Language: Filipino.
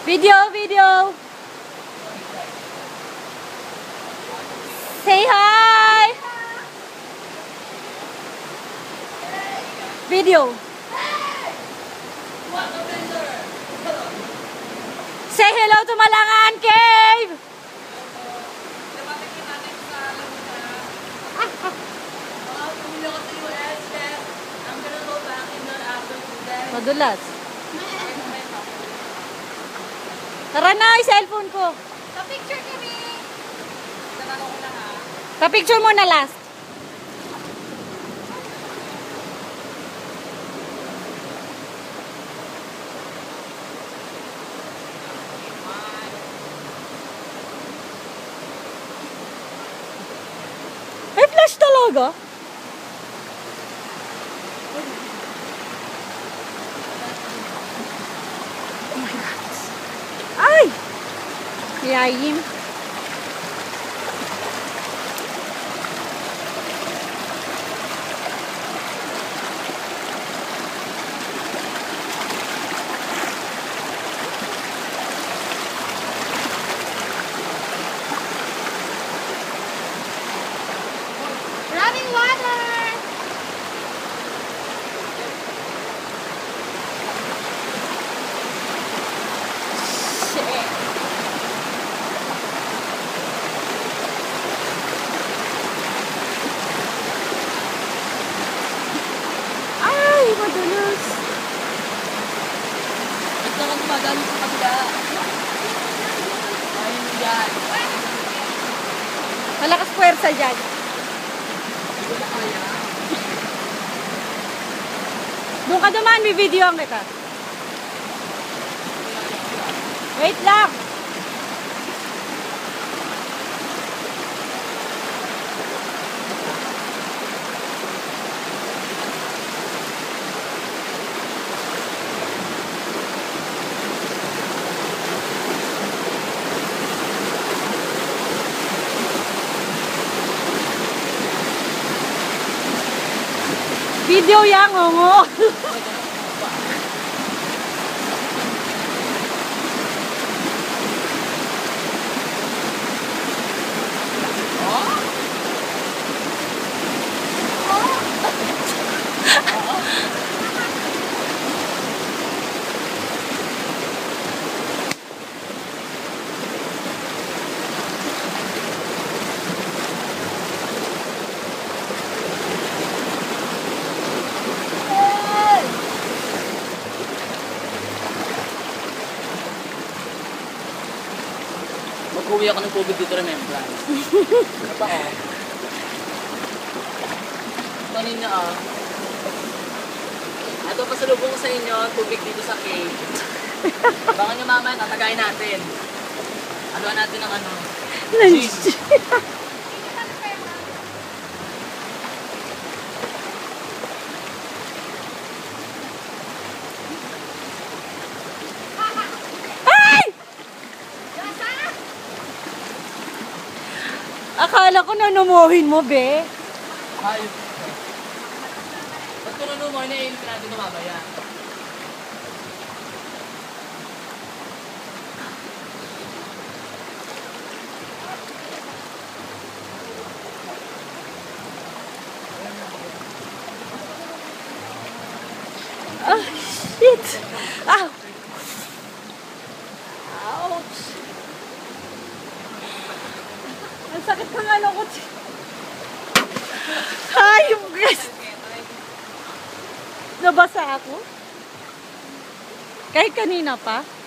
Video. Say hi. Video. Say hello to Malangan Cave. Madulas. Tara na, cellphone ko. Pa-picture kami. Pa-picture mo na last. May flash talaga. Ay! Yayim. Running water. Ay, madulas. Ito ka gumagamit sa kabila. Ayun yan. Malakas puwersa dyan. Hindi ko na kaya. Doon ka dumaan, may videoan kita. Wait lang. Video yang ngongo. Mag-uwi ako ng tubig dito, remembrance. Ano pa, oh? Kanina, oh. Ito, pasalubong ko sa inyo, tubig dito sa cave. Baka nyo mamaya, tatagayin natin. Haluan natin ng ano? Lunch. Akala ko nanumuhin mo, be. Ay. Ba't kung mo, na-aim ka natin mamaya. Ah, shit. Ah. Ouch. Ang sakit ng ano ko. Hayop, guys. Nabasa ako. Kahit kanina pa.